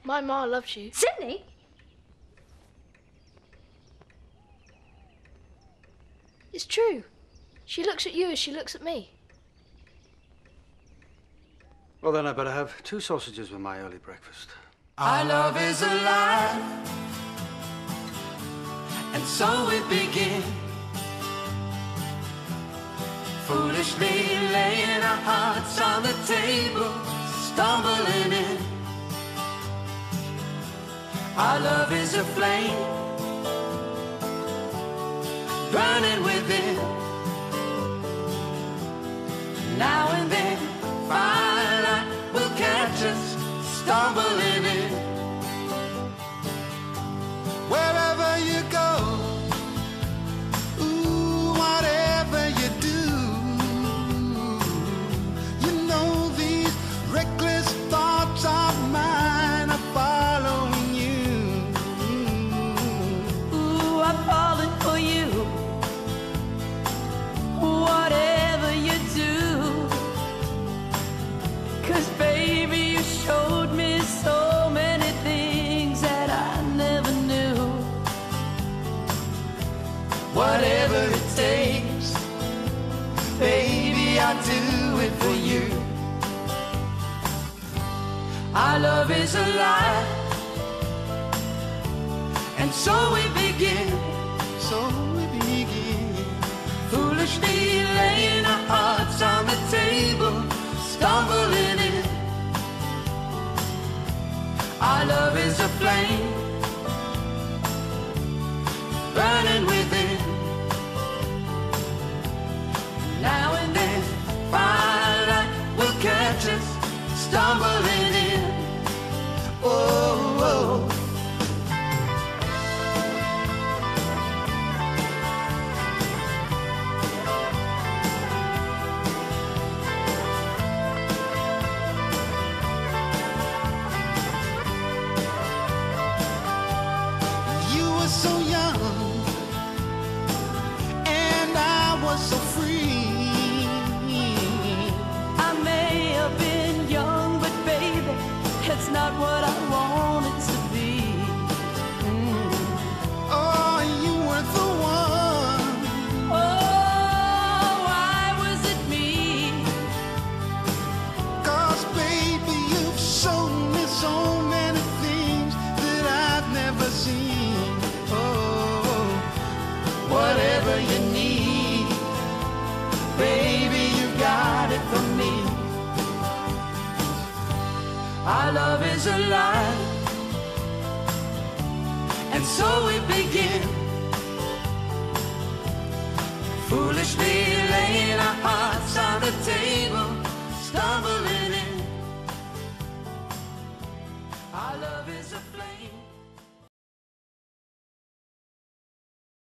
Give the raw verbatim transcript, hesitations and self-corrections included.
My ma loves you. Sydney? It's true. She looks at you as she looks at me. Well, then I better have two sausages with my early breakfast. Our love is alive, and so we begin, foolishly laying our hearts on the table, stumbling in. Our love is a flame, burning within. Now and then, firelight will catch us stumbling in. Wherever you go, ooh, whatever you do, you know these reckless thoughts of mine are following you. Ooh, I'm falling for you, whatever you do. 'Cause baby, you showed me so many things that I never knew. Whatever it takes, baby, I'll do it for you. Our love is alive, and so we begin, So we begin. foolishly laying our hearts on the table, stumbling in. Our love is a flame, burning within. Now and then, firelight will catch us stumbling in. Oh, oh. You were so young, and I was so free. I may have been young, but baby, it's not what I wanted to be. Mm. Oh, you were the one. Oh, why was it me? 'Cause baby, you've shown me so many things that I've never seen. Oh, Whatever you need, baby, you got it from me. Our love is alive, and so we begin, foolishly laying our hearts on the table, stumbling in. Our love is a flame.